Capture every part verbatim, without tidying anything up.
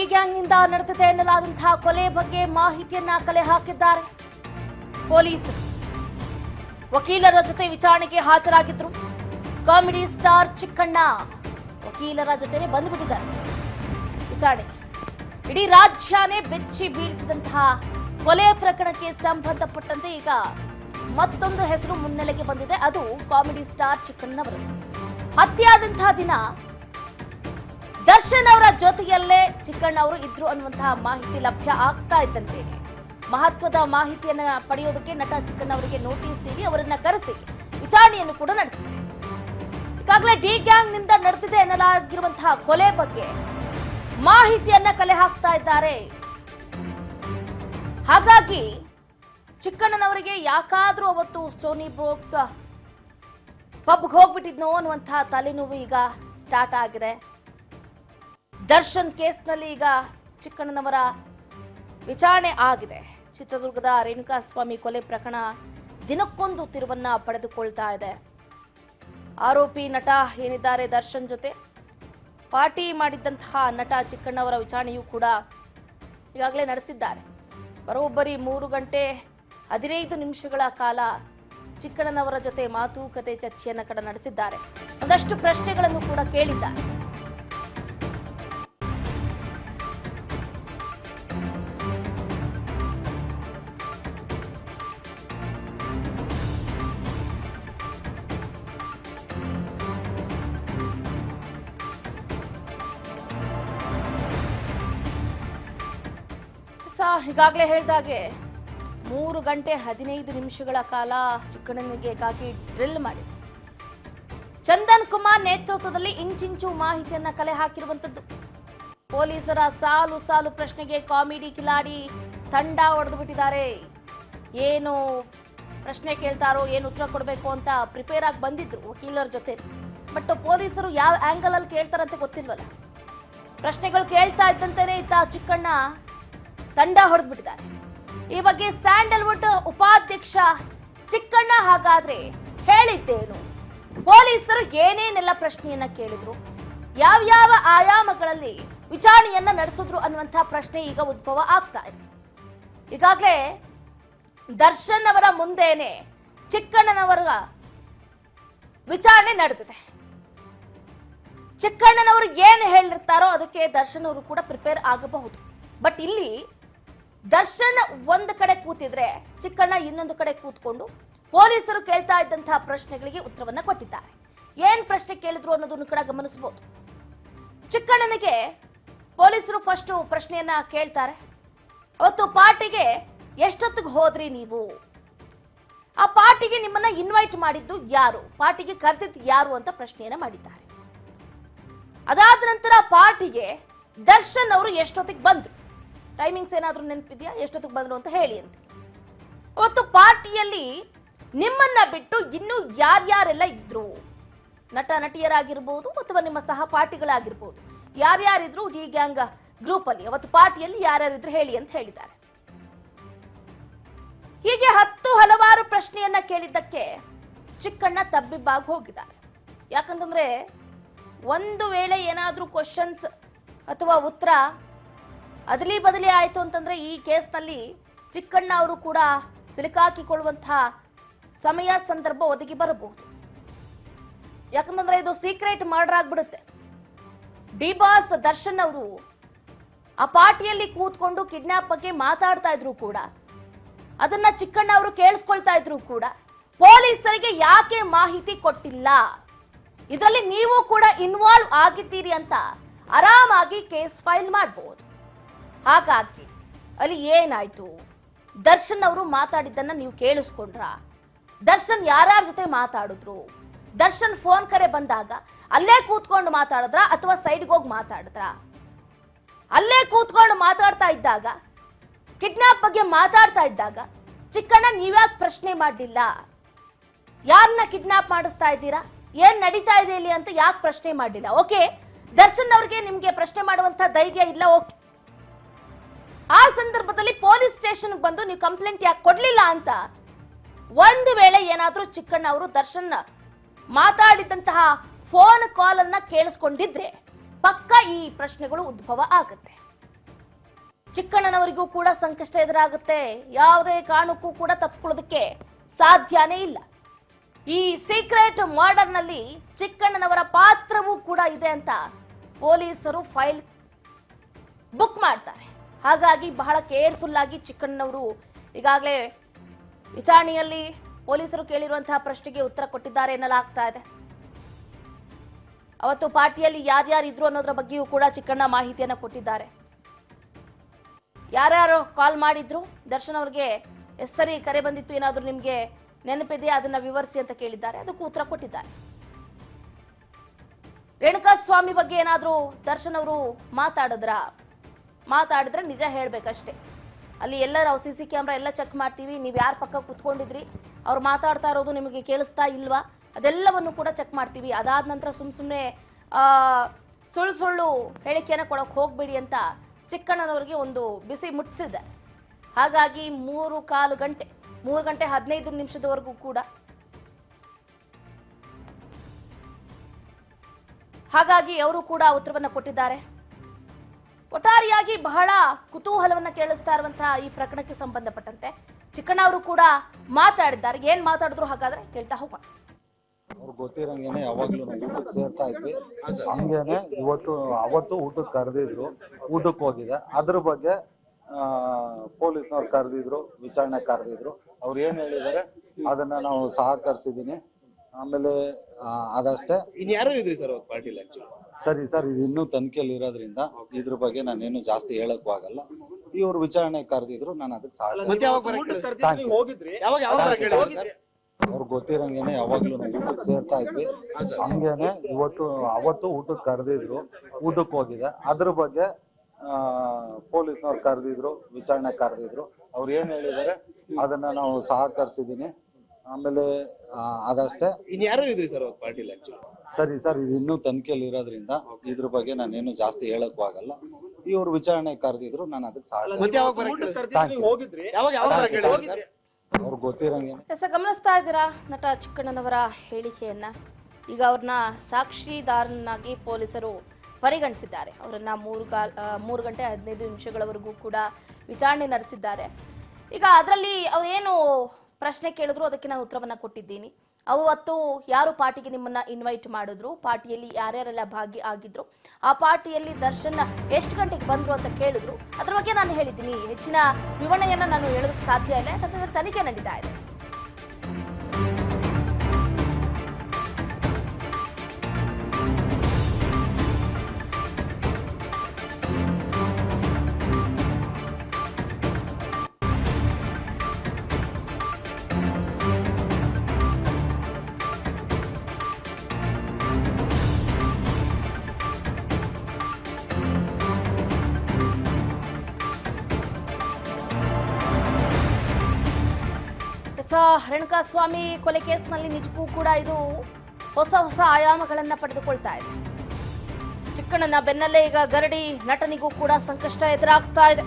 ಗ್ಯಾಂಗ್ನಿಂದ ನಡೆದಿದೆ ಎನ್ನಲಾದಂತಹ ಕೊಲೆ ಬಗ್ಗೆ ಮಾಹಿತಿಯನ್ನ ಕಲೆ ಹಾಕಿದ್ದಾರೆ ಪೊಲೀಸರು. ವಕೀಲರ ಜೊತೆ ವಿಚಾರಣೆಗೆ ಹಾಜರಾಗಿದ್ರು ಕಾಮಿಡಿ ಸ್ಟಾರ್ ಚಿಕ್ಕಣ್ಣ. ವಕೀಲರ ಜೊತೆನೆ ಬಂದುಬಿಟ್ಟಿದ್ದಾರೆ ವಿಚಾರಣೆ. ಇಡೀ ರಾಜ್ಯನೇ ಬೆಚ್ಚಿ ಬೀಳಿಸಿದಂತಹ ಕೊಲೆ ಪ್ರಕರಣಕ್ಕೆ ಸಂಬಂಧಪಟ್ಟಂತೆ ಈಗ ಮತ್ತೊಂದು ಹೆಸರು ಮುನ್ನೆಲೆಗೆ ಬಂದಿದೆ. ಅದು ಕಾಮಿಡಿ ಸ್ಟಾರ್ ಚಿಕ್ಕಣ್ಣನವರದ್ದು. ಹತ್ಯೆಯಾದಂತಹ ದಿನ ದರ್ಶನ್ ಅವರ ಜೊತೆಯಲ್ಲೇ ಚಿಕ್ಕಣ್ಣ ಅವರು ಇದ್ರು ಅನ್ನುವಂತಹ ಮಾಹಿತಿ ಲಭ್ಯ ಆಗ್ತಾ ಇದ್ದಂತೆ ಮಹತ್ವದ ಮಾಹಿತಿಯನ್ನ ಪಡೆಯೋದಕ್ಕೆ ನಟ ಚಿಕ್ಕಣ್ಣ ಅವರಿಗೆ ನೋಟಿಸ್ ನೀಡಿ ಅವರನ್ನ ಕರೆಸಿ ವಿಚಾರಣೆಯನ್ನು ಕೂಡ ನಡೆಸಿದೆ. ಈಗಾಗಲೇ ಡಿ ಗ್ಯಾಂಗ್ ನಿಂದ ನಡೆದಿದೆ ಎನ್ನಲಾಗಿರುವಂತಹ ಕೊಲೆ ಬಗ್ಗೆ ಮಾಹಿತಿಯನ್ನ ಕಲೆ ಹಾಕ್ತಾ ಇದ್ದಾರೆ. ಹಾಗಾಗಿ ಚಿಕ್ಕಣ್ಣನವರಿಗೆ ಯಾಕಾದ್ರೂ ಅವತ್ತು ಸೋನಿ ಬ್ರೋಕ್ಸ್ ಪಬ್ಗೆ ಹೋಗ್ಬಿಟ್ಟಿದ್ನೋ ಅನ್ನುವಂತಹ ತಲೆನೋವು ಈಗ ಸ್ಟಾರ್ಟ್ ಆಗಿದೆ. ದರ್ಶನ್ ಕೇಸ್ನಲ್ಲಿ ಈಗ ಚಿಕ್ಕಣ್ಣನವರ ವಿಚಾರಣೆ ಆಗಿದೆ. ಚಿತ್ರದುರ್ಗದ ರೇಣುಕಾಸ್ವಾಮಿ ಕೊಲೆ ಪ್ರಕರಣ ದಿನಕ್ಕೊಂದು ತಿರುವನ್ನ ಪಡೆದುಕೊಳ್ತಾ ಇದೆ. ಆರೋಪಿ ನಟ ಏನಿದ್ದಾರೆ ದರ್ಶನ್ ಜೊತೆ ಪಾರ್ಟಿ ಮಾಡಿದ್ದಂತಹ ನಟ ಚಿಕ್ಕಣ್ಣವರ ವಿಚಾರಣೆಯೂ ಕೂಡ ಈಗಾಗಲೇ ನಡೆಸಿದ್ದಾರೆ. ಬರೋಬ್ಬರಿ ಮೂರು ಗಂಟೆ ಹದಿನೈದು ನಿಮಿಷಗಳ ಕಾಲ ಚಿಕ್ಕಣ್ಣನವರ ಜೊತೆ ಮಾತುಕತೆ ಚರ್ಚೆಯನ್ನ ಕೂಡ ನಡೆಸಿದ್ದಾರೆ. ಒಂದಷ್ಟು ಪ್ರಶ್ನೆಗಳನ್ನು ಕೂಡ ಕೇಳಿದ್ದಾರೆ. ಈಗಾಗಲೇ ಹೇಳಿದಾಗೆ ಮೂರು ಗಂಟೆ ಹದಿನೈದು ನಿಮಿಷಗಳ ಕಾಲ ಚಿಕ್ಕಣ್ಣನಿಗೆ ಕಾಕಿ ಡ್ರಿಲ್ ಮಾಡಿದೆ. ಚಂದನ್ ಕುಮಾರ್ ನೇತೃತ್ವದಲ್ಲಿ ಇಂಚಿಂಚು ಮಾಹಿತಿಯನ್ನ ಕಲೆ ಹಾಕಿರುವಂತದ್ದು. ಪೊಲೀಸರ ಸಾಲು ಸಾಲು ಪ್ರಶ್ನೆಗೆ ಕಾಮಿಡಿ ಕಿಲಾಡಿ ತಂಡ ಹೊಡೆದು ಬಿಟ್ಟಿದ್ದಾರೆ. ಏನು ಪ್ರಶ್ನೆ ಕೇಳ್ತಾರೋ ಏನು ಉತ್ತರ ಕೊಡಬೇಕು ಅಂತ ಪ್ರಿಪೇರ್ ಆಗಿ ಬಂದಿದ್ರು ವಕೀಲರ ಜೊತೆ. ಬಟ್ ಪೊಲೀಸರು ಯಾವ ಆಂಗಲ್ ಅಲ್ಲಿ ಕೇಳ್ತಾರಂತ ಗೊತ್ತಿಲ್ವಲ್ಲ. ಪ್ರಶ್ನೆಗಳು ಕೇಳ್ತಾ ಇದ್ದಂತೆಯೇ ಇತ್ತ ಚಿಕ್ಕಣ್ಣ ತಂಡ ಹೊಡೆದು ಬಿಟ್ಟಿದ್ದಾರೆ. ಈ ಬಗ್ಗೆ ಸ್ಯಾಂಡಲ್ವುಡ್ ಉಪಾಧ್ಯಕ್ಷ ಚಿಕ್ಕಣ್ಣ ಹಾಗಾದ್ರೆ ಹೇಳಿದ್ದೇನು, ಪೊಲೀಸರು ಏನೇನೆಲ್ಲ ಪ್ರಶ್ನೆಯನ್ನ ಕೇಳಿದ್ರು, ಯಾವ್ಯಾವ ಆಯಾಮಗಳಲ್ಲಿ ವಿಚಾರಣೆಯನ್ನ ನಡೆಸಿದ್ರು ಅನ್ನುವಂತಹ ಪ್ರಶ್ನೆ ಈಗ ಉದ್ಭವ ಆಗ್ತಾ ಇದೆ. ಈಗಾಗಲೇ ದರ್ಶನ್ ಅವರ ಮುಂದೆನೆ ಚಿಕ್ಕಣ್ಣನವರ ವಿಚಾರಣೆ ನಡೆದಿದೆ. ಚಿಕ್ಕಣ್ಣನವರು ಏನು ಹೇಳಿರ್ತಾರೋ ಅದಕ್ಕೆ ದರ್ಶನ್ ಅವರು ಕೂಡ ಪ್ರಿಪೇರ್ ಆಗಬಹುದು. ಬಟ್ ಇಲ್ಲಿ ದರ್ಶನ್ ಒಂದು ಕಡೆ ಕೂತಿದ್ರೆ ಚಿಕ್ಕಣ್ಣ ಇನ್ನೊಂದು ಕಡೆ ಕೂತ್ಕೊಂಡು ಪೊಲೀಸರು ಕೇಳ್ತಾ ಇದ್ದಂತಹ ಪ್ರಶ್ನೆಗಳಿಗೆ ಉತ್ತರವನ್ನ ಕೊಟ್ಟಿದ್ದಾರೆ. ಏನ್ ಪ್ರಶ್ನೆ ಕೇಳಿದ್ರು ಅನ್ನೋದನ್ನು ಕೂಡ ಗಮನಿಸಬಹುದು. ಚಿಕ್ಕಣ್ಣನಿಗೆ ಪೊಲೀಸರು ಫಸ್ಟ್ ಪ್ರಶ್ನೆಯನ್ನ ಕೇಳ್ತಾರೆ. ಅವತ್ತು ಪಾರ್ಟಿಗೆ ಎಷ್ಟೊತ್ತಿಗೆ ಹೋದ್ರಿ ನೀವು, ಆ ಪಾರ್ಟಿಗೆ ನಿಮ್ಮನ್ನ ಇನ್ವೈಟ್ ಮಾಡಿದ್ದು ಯಾರು, ಪಾರ್ಟಿಗೆ ಕರೆದಿದ್ದು ಯಾರು ಅಂತ ಪ್ರಶ್ನೆಯನ್ನ ಮಾಡಿದ್ದಾರೆ. ಅದಾದ ನಂತರ ಪಾರ್ಟಿಗೆ ದರ್ಶನ್ ಅವರು ಎಷ್ಟೊತ್ತಿಗೆ ಬಂದ್ರು, ಟೈಮಿಂಗ್ಸ್ ಏನಾದ್ರೂ ನೆನಪಿದ್ಯಾ, ಎಷ್ಟೊತ್ತಿಗೆ ಬಂದ್ರು ಅಂತ ಹೇಳಿ ಅಂತ. ಅವತ್ತು ಪಾರ್ಟಿಯಲ್ಲಿ ನಿಮ್ಮನ್ನ ಬಿಟ್ಟು ಇನ್ನು ಯಾರ್ಯಾರೆಲ್ಲ ಇದ್ರು, ನಟ ನಟಿಯರಾಗಿರ್ಬೋದು ಅಥವಾ ನಿಮ್ಮ ಸಹಪಾಠಿಗಳಾಗಿರ್ಬೋದು, ಯಾರ್ಯಾರಿದ್ರು ಡಿ ಗ್ಯಾಂಗ್ ಗ್ರೂಪ್ ಅಲ್ಲಿ ಅವತ್ತು ಪಾರ್ಟಿಯಲ್ಲಿ ಯಾರ್ಯಾರಿದ್ರು ಹೇಳಿ ಅಂತ ಹೇಳಿದ್ದಾರೆ. ಹೀಗೆ ಹತ್ತು ಹಲವಾರು ಪ್ರಶ್ನೆಯನ್ನ ಕೇಳಿದ್ದಕ್ಕೆ ಚಿಕ್ಕಣ್ಣ ತಬ್ಬಿಬ್ಬಾಗಿ ಹೋಗಿದ್ದಾರೆ. ಯಾಕಂತಂದ್ರೆ ಒಂದು ವೇಳೆ ಏನಾದ್ರೂ ಕ್ವಶನ್ಸ್ ಅಥವಾ ಉತ್ತರ ಅದಲಿ ಬದಲಿ ಆಯ್ತು ಅಂತಂದ್ರೆ ಈ ಕೇಸ್ನಲ್ಲಿ ಚಿಕ್ಕಣ್ಣ ಅವರು ಕೂಡ ಸಿಲುಕಾಕಿಕೊಳ್ಳುವಂತಹ ಸಮಯ ಸಂದರ್ಭ ಒದಗಿ ಬರಬಹುದು. ಯಾಕಂತಂದ್ರೆ ಇದು ಸೀಕ್ರೆಟ್ ಮರ್ಡರ್ ಆಗ್ಬಿಡುತ್ತೆ. ಡಿ ಬಾಸ್ ದರ್ಶನ್ ಅವರು ಆ ಪಾರ್ಟಿಯಲ್ಲಿ ಕೂತ್ಕೊಂಡು ಕಿಡ್ನಾಪ್ ಬಗ್ಗೆ ಮಾತಾಡ್ತಾ ಇದ್ರು ಕೂಡ, ಅದನ್ನ ಚಿಕ್ಕಣ್ಣ ಅವರು ಕೇಳಿಸ್ಕೊಳ್ತಾ ಇದ್ರು ಕೂಡ ಪೊಲೀಸರಿಗೆ ಯಾಕೆ ಮಾಹಿತಿ ಕೊಟ್ಟಿಲ್ಲ, ಇದರಲ್ಲಿ ನೀವು ಕೂಡ ಇನ್ವಾಲ್ವ್ ಆಗಿದ್ದೀರಿ ಅಂತ ಆರಾಮಾಗಿ ಕೇಸ್ ಫೈಲ್ ಮಾಡಬಹುದು. ಹಾಗಾಗಿ ಅಲ್ಲಿ ಏನಾಯ್ತು, ದರ್ಶನ್ ಅವರು ಮಾತಾಡಿದ್ದನ್ನ ನೀವು ಕೇಳಿಸ್ಕೊಂಡ್ರ, ದರ್ಶನ್ ಯಾರ್ಯಾರ ಜೊತೆ ಮಾತಾಡಿದ್ರು, ದರ್ಶನ್ ಫೋನ್ ಕರೆ ಬಂದಾಗ ಅಲ್ಲೇ ಕೂತ್ಕೊಂಡು ಮಾತಾಡಿದ್ರ ಅಥವಾ ಸೈಡ್ಗೆ ಹೋಗಿ ಮಾತಾಡಿದ್ರ, ಅಲ್ಲೇ ಕೂತ್ಕೊಂಡು ಮಾತಾಡ್ತಾ ಇದ್ದಾಗ ಕಿಡ್ನಾಪ್ ಬಗ್ಗೆ ಮಾತಾಡ್ತಾ ಇದ್ದಾಗ ಚಿಕ್ಕಣ್ಣ ನೀವ್ಯಾಕೆ ಪ್ರಶ್ನೆ ಮಾಡಲಿಲ್ಲ, ಯಾರನ್ನ ಕಿಡ್ನಾಪ್ ಮಾಡಿಸ್ತಾ ಇದ್ದೀರಾ, ಏನ್ ನಡೀತಾ ಇದೆ ಇಲ್ಲಿ ಅಂತ ಯಾಕೆ ಪ್ರಶ್ನೆ ಮಾಡಲಿಲ್ಲ. ಓಕೆ, ದರ್ಶನ್ ಅವ್ರಿಗೆ ನಿಮ್ಗೆ ಪ್ರಶ್ನೆ ಮಾಡುವಂತ ಧೈರ್ಯ ಇಲ್ಲ, ಓಕೆ. ಆ ಸಂದರ್ಭದಲ್ಲಿ ಪೊಲೀಸ್ ಸ್ಟೇಷನ್ ಬಂದು ನೀವು ಕಂಪ್ಲೇಂಟ್ ಯಾಕೆ ಕೊಡ್ಲಿಲ್ಲ ಅಂತ ಒಂದು ವೇಳೆ ಏನಾದ್ರೂ ಚಿಕ್ಕಣ್ಣ ಅವರು ದರ್ಶನ್ ಮಾತಾಡಿದಂತಹ ಫೋನ್ ಕಾಲ್ ಅನ್ನ ಕೇಳಿಸ್ಕೊಂಡಿದ್ರೆ ಪಕ್ಕ ಈ ಪ್ರಶ್ನೆಗಳು ಉದ್ಭವ ಆಗುತ್ತೆ. ಚಿಕ್ಕಣ್ಣನವರಿಗೂ ಕೂಡ ಸಂಕಷ್ಟ ಎದುರಾಗುತ್ತೆ. ಯಾವುದೇ ಕಾರಣಕ್ಕೂ ಕೂಡ ತಪ್ಪಿಕೊಳ್ಳೋದಕ್ಕೆ ಸಾಧ್ಯನೇ ಇಲ್ಲ. ಈ ಸೀಕ್ರೆಟ್ ಮರ್ಡರ್ ನಲ್ಲಿ ಚಿಕ್ಕಣ್ಣನವರ ಪಾತ್ರವೂ ಕೂಡ ಇದೆ ಅಂತ ಪೊಲೀಸರು ಫೈಲ್ ಬುಕ್ ಮಾಡ್ತಾರೆ. ಹಾಗಾಗಿ ಬಹಳ ಕೇರ್ಫುಲ್ ಆಗಿ ಚಿಕ್ಕಣ್ಣನವರು ಈಗಾಗಲೇ ವಿಚಾರಣೆಯಲ್ಲಿ ಪೊಲೀಸರು ಕೇಳಿರುವಂತಹ ಪ್ರಶ್ನೆಗೆ ಉತ್ತರ ಕೊಟ್ಟಿದ್ದಾರೆ ಎನ್ನಲಾಗ್ತಾ ಇದೆ. ಅವತ್ತು ಪಾರ್ಟಿಯಲ್ಲಿ ಯಾರ್ಯಾರು ಇದ್ರು ಅನ್ನೋದ್ರ ಬಗ್ಗೆಯೂ ಕೂಡ ಚಿಕ್ಕಣ್ಣ ಮಾಹಿತಿಯನ್ನ ಕೊಟ್ಟಿದ್ದಾರೆ. ಯಾರ್ಯಾರು ಕಾಲ್ ಮಾಡಿದ್ರು, ದರ್ಶನ್ ಅವ್ರಿಗೆ ಎಸ್ ಸರಿ ಕರೆ ಬಂದಿತ್ತು, ಏನಾದ್ರೂ ನಿಮ್ಗೆ ನೆನಪಿದೆಯಾ ಅದನ್ನ ವಿವರಿಸಿ ಅಂತ ಕೇಳಿದ್ದಾರೆ. ಅದಕ್ಕೂ ಉತ್ತರ ಕೊಟ್ಟಿದ್ದಾರೆ. ರೇಣುಕಾ ಸ್ವಾಮಿ ಬಗ್ಗೆ ಏನಾದ್ರೂ ದರ್ಶನ್ ಅವರು ಮಾತಾಡಿದ್ರ ಮಾತಾಡಿದ್ರೆ ನಿಜ ಹೇಳ್ಬೇಕಷ್ಟೇ. ಅಲ್ಲಿ ಎಲ್ಲ ನಾವು ಸಿ ಸಿ ಕ್ಯಾಮ್ರಾ ಎಲ್ಲ ಚೆಕ್ ಮಾಡ್ತೀವಿ, ನೀವು ಯಾರ ಪಕ್ಕ ಕುತ್ಕೊಂಡಿದ್ರಿ, ಅವ್ರು ಮಾತಾಡ್ತಾ ಇರೋದು ನಿಮಗೆ ಕೇಳಿಸ್ತಾ ಇಲ್ವಾ, ಅದೆಲ್ಲವನ್ನು ಕೂಡ ಚೆಕ್ ಮಾಡ್ತೀವಿ. ಅದಾದ ನಂತರ ಸುಮ್ ಸುಮ್ಮನೆ ಆ ಸುಳ್ಳು ಸುಳ್ಳು ಹೇಳಿಕೆಯನ್ನು ಕೊಡೋಕೆ ಹೋಗ್ಬೇಡಿ ಅಂತ ಚಿಕ್ಕಣ್ಣನವರಿಗೆ ಒಂದು ಬಿಸಿ ಮುಟ್ಟಿಸಿದೆ. ಹಾಗಾಗಿ ಮೂರು ಕಾಲು ಗಂಟೆ ಮೂರು ಗಂಟೆ ಹದಿನೈದು ನಿಮಿಷದವರೆಗೂ ಕೂಡ ಹಾಗಾಗಿ ಅವರು ಕೂಡ ಉತ್ತರವನ್ನ ಕೊಟ್ಟಿದ್ದಾರೆ. ಒಟ್ಟಾರೆಯಾಗಿ ಬಹಳ ಕುತೂಹಲವನ್ನ ಕೇಳಿಸ್ತಾ ಇರುವಂತಹ ಈ ಪ್ರಕರಣಕ್ಕೆ ಸಂಬಂಧಪಟ್ಟಂತೆ ಚಿಕ್ಕಣ್ಣ ಅವರು ಕೂಡ ಮಾತಾಡಿದ್ದಾರೆ. ಏನ್ ಮಾತಾಡಿದ್ರು ಹಾಗಾದ್ರೆ ಕೇಳ್ತಾ ಹೋಗೋಣ. ಅವ್ರಿಗೆ ಗೊತ್ತಿರಂಗೇನೆ ಯಾವಾಗ್ಲೂ ನಾವು ಊಟಕ್ಕೆ ಸೇರ್ತಾ ಇದ್ವಿ. ಹಂಗೇನೆ ಇವತ್ತು ಅವತ್ತು ಊಟಕ್ಕೆ ಕರೆದಿದ್ರು, ಊಟಕ್ಕೆ ಹೋಗಿದೆ. ಅದ್ರ ಬಗ್ಗೆ ಆ ಪೊಲೀಸ್ನವ್ರು ಕರೆದಿದ್ರು, ವಿಚಾರಣೆ ಕರೆದಿದ್ರು. ಅವ್ರು ಏನ್ ಹೇಳಿದಾರೆ ಅದನ್ನ ನಾವು ಸಹಕರಿಸಿದೀನಿ. ಆಮೇಲೆ ಅದಷ್ಟೇ. ಇನ್ಯಾರು ಇದ್ರಿ ಸರ್ ಪಾರ್ಟಿಲಿ? ಸರಿ ಸರ್, ಇದು ಇನ್ನೂ ತನಿಖೆಯಲ್ಲಿ ಇರೋದ್ರಿಂದ ಇದ್ರ ಬಗ್ಗೆ ನಾನೇನು ಜಾಸ್ತಿ ಹೇಳಕ್ಕೂ ಆಗಲ್ಲ. ಇವ್ರು ವಿಚಾರಣೆ ಕರೆದಿದ್ರು, ನಾನು ಅದಕ್ಕೆ ಅವ್ರಿಗೆ ಗೊತ್ತಿರಂಗೇನೆ ಯಾವಾಗ್ಲೂ ನಾವು ಊಟಕ್ಕೆ ಸೇರ್ತಾ ಇದ್ವಿ. ಹಂಗೇನೆ ಇವತ್ತು ಅವತ್ತು ಊಟಕ್ಕೆ ಕರೆದಿದ್ರು, ಊಟಕ್ಕೆ ಹೋಗಿದೆ. ಅದ್ರ ಬಗ್ಗೆ ಆ ಪೊಲೀಸ್ನವ್ರು ಕರೆದಿದ್ರು, ವಿಚಾರಣೆ ಕರೆದಿದ್ರು. ಅವ್ರು ಏನ್ ಹೇಳಿದಾರೆ ಅದನ್ನ ನಾವು ಸಹಕರಿಸಿದೀನಿ. ಆಮೇಲೆ ಅದಷ್ಟೇ. ಇನ್ಯಾರು ಇದ್ರಿ ಸರ್ ಪಾರ್ಟಿಲಿ? ಸರಿ ಸರ್, ಇದು ಇನ್ನೂ ತನಿಖೆಯಲ್ಲಿ ಇರೋದ್ರಿಂದ ಇದ್ರ ಬಗ್ಗೆ ನಾನೇನು ಜಾಸ್ತಿ ಹೇಳಕ್ಕೂ ಆಗಲ್ಲ. ಇವ್ರು ವಿಚಾರಣೆ ಕರೆದಿದ್ರು, ನಾನು ಅದಕ್ಕೆ ಅವ್ರಿಗೆ ಗೊತ್ತಿರಂಗೇನೆ. ಗಮನಿಸ್ತಾ ಇದ್ದೀರಾ ನಟ ಚಿಕ್ಕಣ್ಣನವರ ಹೇಳಿಕೆಯನ್ನ. ಈಗ ಅವ್ರನ್ನ ಸಾಕ್ಷಿದಾರನಾಗಿ ಪೊಲೀಸರು ಪರಿಗಣಿಸಿದ್ದಾರೆ. ಅವರನ್ನ ಮೂರು ಕಾಲ್ ಮೂರು ಗಂಟೆ ಹದಿನೈದು ನಿಮಿಷಗಳವರೆಗೂ ಕೂಡ ವಿಚಾರಣೆ ನಡೆಸಿದ್ದಾರೆ. ಈಗ ಅದರಲ್ಲಿ ಅವ್ರೇನು ಪ್ರಶ್ನೆ ಕೇಳಿದ್ರು ಅದಕ್ಕೆ ನಾನು ಉತ್ತರವನ್ನ ಕೊಟ್ಟಿದ್ದೀನಿ. ಅವತ್ತು ಯಾರು ಪಾರ್ಟಿಗೆ ನಿಮ್ಮನ್ನ ಇನ್ವೈಟ್ ಮಾಡಿದ್ರು, ಪಾರ್ಟಿಯಲ್ಲಿ ಯಾರ್ಯಾರೆಲ್ಲ ಭಾಗಿ ಆಗಿದ್ರು, ಆ ಪಾರ್ಟಿಯಲ್ಲಿ ದರ್ಶನ್ ಎಷ್ಟು ಗಂಟೆಗೆ ಬಂದ್ರು ಅಂತ ಕೇಳಿದ್ರು. ಅದ್ರ ಬಗ್ಗೆ ನಾನು ಹೇಳಿದ್ದೀನಿ. ಹೆಚ್ಚಿನ ವಿವರಣೆಯನ್ನ ನಾನು ಹೇಳೋದಕ್ಕೆ ಸಾಧ್ಯ ಇಲ್ಲ, ಯಾಕಂದ್ರೆ ತನಿಖೆ ನಡೀತಾ ಇದೆ. ರೇಣುಕಾ ಸ್ವಾಮಿ ಕೊಲೆ ಕೇಸ್ನಲ್ಲಿ ನಿಜಕ್ಕೂ ಕೂಡ ಇದು ಹೊಸ ಹೊಸ ಆಯಾಮಗಳನ್ನ ಪಡೆದುಕೊಳ್ತಾ ಇದೆ. ಚಿಕ್ಕಣ್ಣನ ಬೆನ್ನಲ್ಲೇ ಈಗ ಗರಡಿ ನಟನಿಗೂ ಕೂಡ ಸಂಕಷ್ಟ ಎದುರಾಗ್ತಾ ಇದೆ.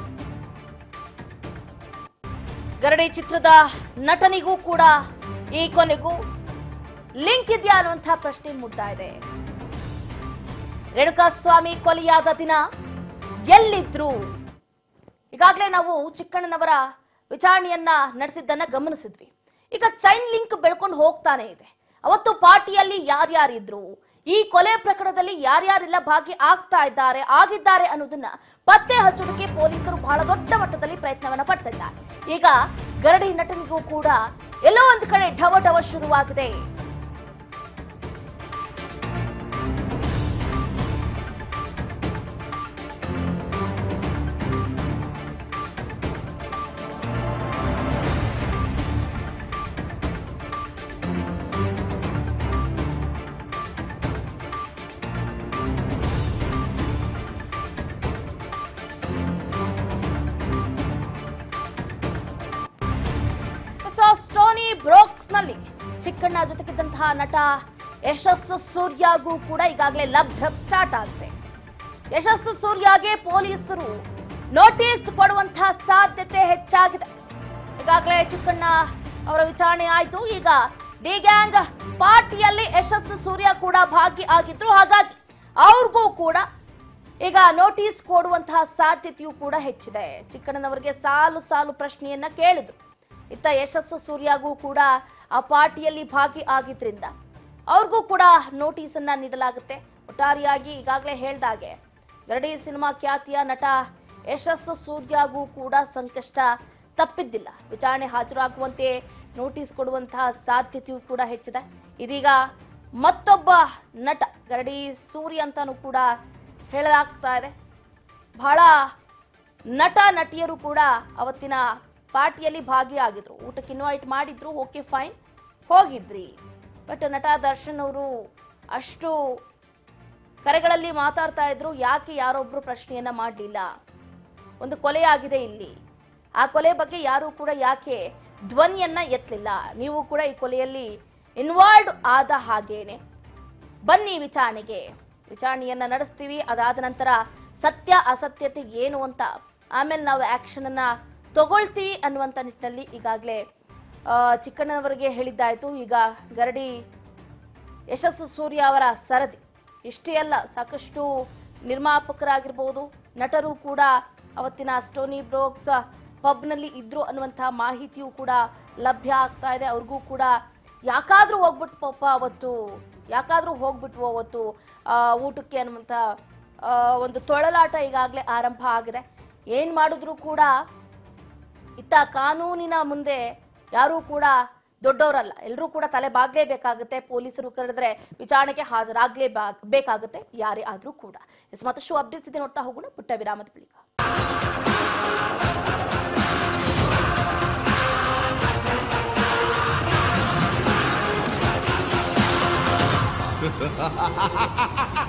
ಗರಡಿ ಚಿತ್ರದ ನಟನಿಗೂ ಕೂಡ ಈ ಕೊನೆಗೂ ಲಿಂಕ್ ಇದೆಯಾ ಅನ್ನುವಂತಹ ಪ್ರಶ್ನೆ ಮೂಡ್ತಾ ಇದೆ. ರೇಣುಕಾ ಸ್ವಾಮಿ ಕೊಲೆಯಾದ ದಿನ ಎಲ್ಲಿದ್ರು? ಈಗಾಗಲೇ ನಾವು ಚಿಕ್ಕಣ್ಣನವರ ವಿಚಾರಣೆಯನ್ನ ನಡೆಸಿದ್ದನ್ನ ಗಮನಿಸಿದ್ವಿ. ಈಗ ಚೈನ್ ಲಿಂಕ್ ಬೆಳ್ಕೊಂಡು ಹೋಗ್ತಾನೆ ಇದೆ. ಅವತ್ತು ಪಾರ್ಟಿಯಲ್ಲಿ ಯಾರ್ಯಾರಿದ್ರು, ಈ ಕೊಲೆ ಪ್ರಕರಣದಲ್ಲಿ ಯಾರ್ಯಾರೆಲ್ಲ ಭಾಗಿ ಆಗ್ತಾ ಇದ್ದಾರೆ ಆಗಿದ್ದಾರೆ ಅನ್ನೋದನ್ನ ಪತ್ತೆ ಹಚ್ಚೋದಕ್ಕೆ ಪೊಲೀಸರು ಬಹಳ ದೊಡ್ಡ ಮಟ್ಟದಲ್ಲಿ ಪ್ರಯತ್ನವನ್ನ ಪಡ್ತಿದ್ದಾರೆ. ಈಗ ಗರಡಿ ನಟನಿಗೂ ಕೂಡ ಎಲ್ಲೋ ಒಂದು ಕಡೆ ಢವ ಢವ ಶುರುವಾಗಿದೆ. ಸ್ಟೋನಿ ಬ್ರೋಕ್ಸ್ ನಲ್ಲಿ ಚಿಕ್ಕಣ್ಣ ಜೊತೆಗಿದ್ದಂತಹ ನಟ ಯಶಸ್ ಸೂರ್ಯಗೂ ಕೂಡ ಈಗಾಗಲೇ ಲಬ್ ಡಬ್ ಸ್ಟಾರ್ಟ್ ಆಗಿದೆ. ಯಶಸ್ ಸೂರ್ಯಗೆ ಪೊಲೀಸರು ನೋಟಿಸ್ ಕೊಡುವಂತಹ ಸಾಧ್ಯತೆ ಹೆಚ್ಚಾಗಿದೆ. ಈಗಾಗಲೇ ಚಿಕ್ಕಣ್ಣ ಅವರ ವಿಚಾರಣೆ ಆಯ್ತು. ಈಗ ಡಿ ಗ್ಯಾಂಗ್ ಪಾರ್ಟಿಯಲ್ಲಿ ಯಶಸ್ ಸೂರ್ಯ ಕೂಡ ಭಾಗಿ ಆಗಿದ್ರು. ಹಾಗಾಗಿ ಅವ್ರಿಗೂ ಕೂಡ ಈಗ ನೋಟಿಸ್ ಕೊಡುವಂತಹ ಸಾಧ್ಯತೆಯೂ ಕೂಡ ಹೆಚ್ಚಿದೆ. ಚಿಕ್ಕಣ್ಣನವರಿಗೆ ಸಾಲು ಸಾಲು ಪ್ರಶ್ನೆಯನ್ನ ಕೇಳಿದ್ರು. ಇತ್ತ ಯಶಸ್ಸು ಸೂರ್ಯಗೂ ಕೂಡ ಆ ಪಾರ್ಟಿಯಲ್ಲಿ ಭಾಗಿ ಆಗಿದ್ರಿಂದ ಅವ್ರಿಗೂ ಕೂಡ ನೋಟಿಸ್ ಅನ್ನ ನೀಡಲಾಗುತ್ತೆ. ಒಟ್ಟಾರೆಯಾಗಿ ಈಗಾಗಲೇ ಹೇಳ್ದಾಗೆ ಗರಡಿ ಸಿನಿಮಾ ಖ್ಯಾತಿಯ ನಟ ಯಶಸ್ಸು ಸೂರ್ಯಗೂ ಕೂಡ ಸಂಕಷ್ಟ ತಪ್ಪಿದ್ದಿಲ್ಲ. ವಿಚಾರಣೆ ಹಾಜರಾಗುವಂತೆ ನೋಟಿಸ್ ಕೊಡುವಂತಹ ಸಾಧ್ಯತೆಯೂ ಕೂಡ ಹೆಚ್ಚಿದೆ. ಇದೀಗ ಮತ್ತೊಬ್ಬ ನಟ ಗರಡಿ ಸೂರ್ಯ ಅಂತಾನೂ ಕೂಡ ಹೇಳಲಾಗ್ತಾ ಇದೆ. ಬಹಳ ನಟ ನಟಿಯರು ಕೂಡ ಅವತ್ತಿನ ಪಾರ್ಟಿಯಲ್ಲಿ ಭಾಗಿಯಾಗಿದ್ರು. ಊಟಕ್ಕೆ ಇನ್ವೈಟ್ ಮಾಡಿದ್ರು, ಓಕೆ ಫೈನ್, ಹೋಗಿದ್ರಿ. ಬಟ್ ನಟ ದರ್ಶನ್ ಅವರು ಅಷ್ಟು ಕರೆಗಳಲ್ಲಿ ಮಾತಾಡ್ತಾ ಇದ್ರು, ಯಾಕೆ ಯಾರೊಬ್ರು ಪ್ರಶ್ನೆಯನ್ನ ಮಾಡಲಿಲ್ಲ, ಒಂದು ಕೊಲೆ ಆಗಿದೆ ಇಲ್ಲಿ, ಆ ಕೊಲೆ ಬಗ್ಗೆ ಯಾರು ಕೂಡ ಯಾಕೆ ಧ್ವನಿಯನ್ನ ಎತ್ತಲಿಲ್ಲ, ನೀವು ಕೂಡ ಈ ಕೊಲೆಯಲ್ಲಿ ಇನ್ವಾಲ್ವ್ ಆದ ಹಾಗೇನೆ, ಬನ್ನಿ ವಿಚಾರಣೆಗೆ, ವಿಚಾರಣೆಯನ್ನ ನಡೆಸ್ತೀವಿ, ಅದಾದ ನಂತರ ಸತ್ಯ ಅಸತ್ಯತೆ ಏನು ಅಂತ ಆಮೇಲೆ ನಾವು ಆಕ್ಷನ್ ಅನ್ನ ತಗೊಳ್ತೀವಿ ಅನ್ನುವಂತ ನಿಟ್ಟಿನಲ್ಲಿ ಈಗಾಗಲೇ ಚಿಕ್ಕಣ್ಣನವರಿಗೆ ಹೇಳಿದ್ದಾಯ್ತು. ಈಗ ಗರಡಿ ಯಶಸ್ಸು ಸೂರ್ಯ ಅವರ ಸರದಿ ಇಷ್ಟೇ ಅಲ್ಲ, ಸಾಕಷ್ಟು ನಿರ್ಮಾಪಕರಾಗಿರ್ಬೋದು, ನಟರು ಕೂಡ ಅವತ್ತಿನ ಸ್ಟೋನಿ ಬ್ರೋಕ್ಸ್ ಪಬ್ನಲ್ಲಿ ಇದ್ರು ಅನ್ನುವಂತಹ ಮಾಹಿತಿಯೂ ಕೂಡ ಲಭ್ಯ ಆಗ್ತಾ ಇದೆ. ಅವ್ರಿಗೂ ಕೂಡ ಯಾಕಾದ್ರೂ ಹೋಗ್ಬಿಟ್ಟು ಪಾಪ ಅವತ್ತು ಯಾಕಾದ್ರೂ ಹೋಗ್ಬಿಟ್ವು ಅವತ್ತು ಊಟಕ್ಕೆ ಅನ್ನುವಂಥ ಒಂದು ತೊಳಲಾಟ ಈಗಾಗಲೇ ಆರಂಭ ಆಗಿದೆ. ಏನ್ ಮಾಡಿದ್ರು ಕೂಡ ಇತ್ತ ಕಾನೂನಿನ ಮುಂದೆ ಯಾರೂ ಕೂಡ ದೊಡ್ಡವರಲ್ಲ, ಎಲ್ಲರೂ ಕೂಡ ತಲೆ ಬಾಗ್ಲೇಬೇಕಾಗುತ್ತೆ. ಪೊಲೀಸರು ಕರೆದ್ರೆ ವಿಚಾರಣೆಗೆ ಹಾಜರಾಗ್ಲೇ ಬೇಕಾಗುತ್ತೆ ಯಾರೇ ಆದ್ರೂ ಕೂಡ. ಮತ್ತಷ್ಟು ಅಪ್ಡೇಟ್ಸ್ ಇದೆ, ನೋಡ್ತಾ ಹೋಗೋಣ ಪುಟ್ಟ ವಿರಾಮದ ಬಳಿಕ. Ha ha ha ha ha ha!